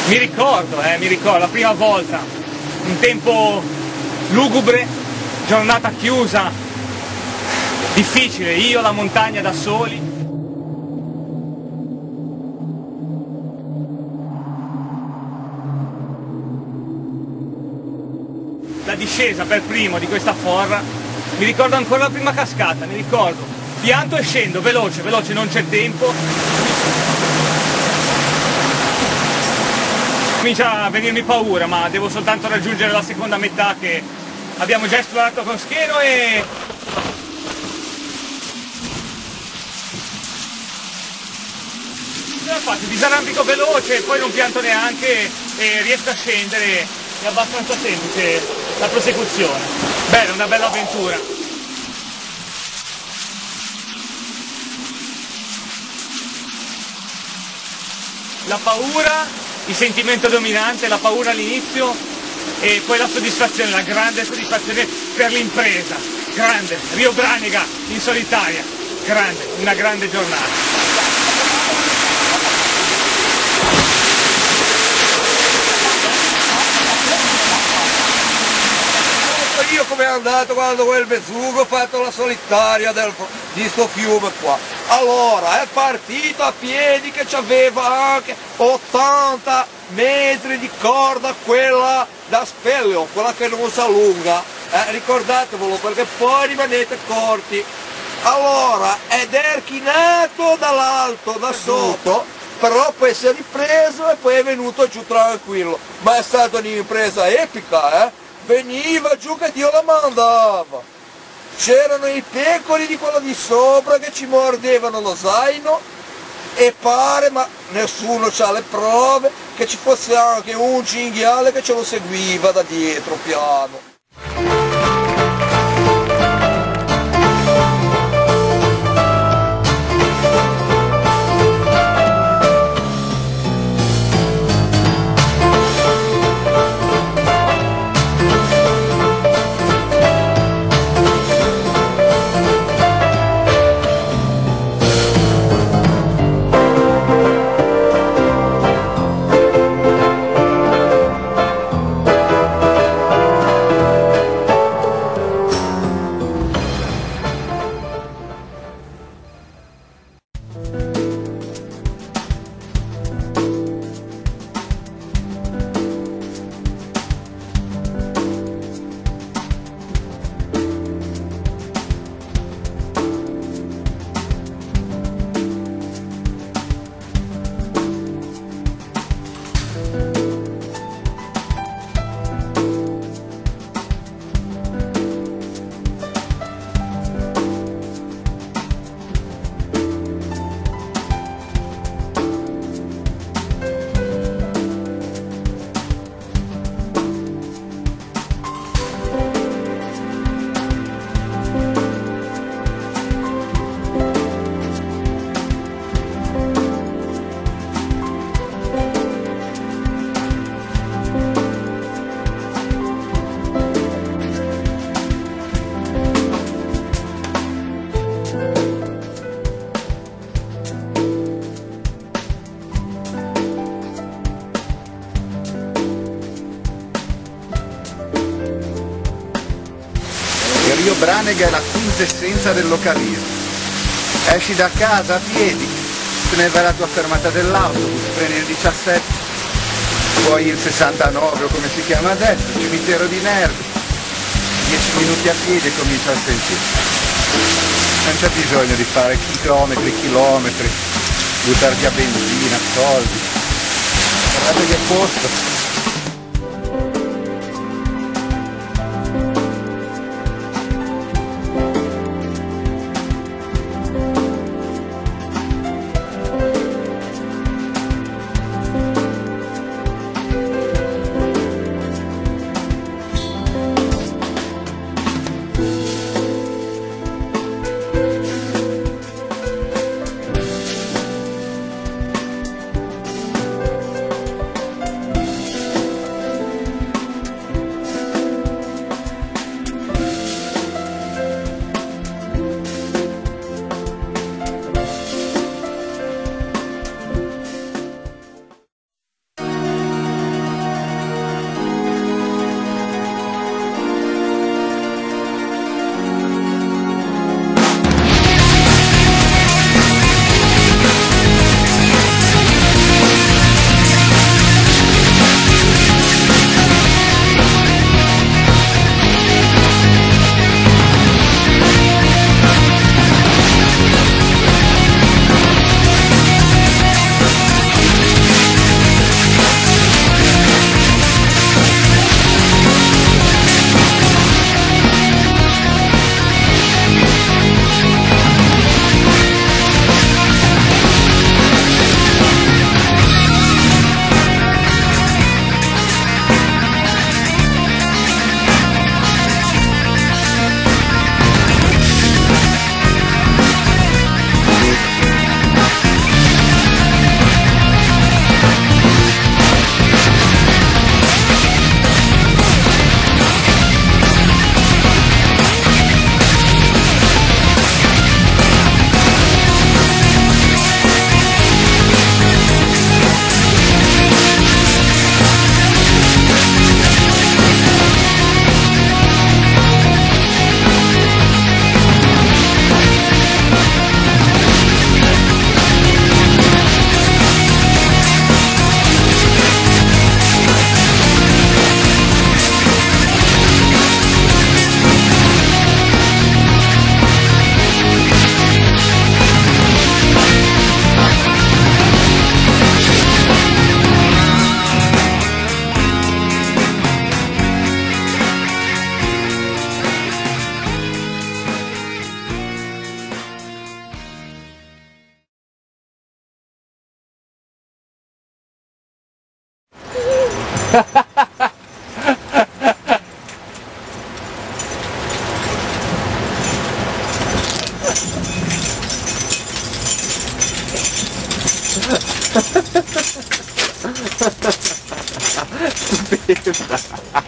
Mi ricordo, la prima volta, un tempo lugubre, giornata chiusa, difficile, io la montagna da soli. La discesa per primo di questa forra, mi ricordo ancora la prima cascata, mi ricordo, pianto e scendo, veloce, veloce, non c'è tempo. Comincia a venirmi paura, ma devo soltanto raggiungere la seconda metà che abbiamo già esplorato con schieno e... ce la faccio, disarrampico veloce, poi non pianto neanche e riesco a scendere, è abbastanza semplice la prosecuzione. Bella, una bella avventura. La paura, il sentimento dominante, la paura all'inizio e poi la soddisfazione, la grande soddisfazione per l'impresa. Grande, Rio Branega in solitaria, grande, una grande giornata. Io come è andato quando quel Vesugo ha fatto la solitaria di sto fiume qua. Allora è partito a piedi che c'aveva anche 80 metri di corda, quella da speleo, quella che non si allunga, ricordatevelo perché poi rimanete corti. Allora ed è chinato dall'alto, da sotto, però poi si è ripreso e poi è venuto giù tranquillo, ma è stata un'impresa epica, veniva giù che Dio la mandava. C'erano i pecori di quello di sopra che ci mordevano lo zaino e pare, ma nessuno ha le prove, che ci fosse anche un cinghiale che ce lo seguiva da dietro piano. Rio Branega è la quintessenza del localismo. Esci da casa a piedi, te ne vai alla tua fermata dell'autobus, prendi il 17, poi il 69 o come si chiama adesso, il cimitero di Nervi, 10 minuti a piedi e comincia a sentire. Non c'è bisogno di fare chilometri e chilometri, buttare via benzina, soldi, guardate che posto. Stupenda.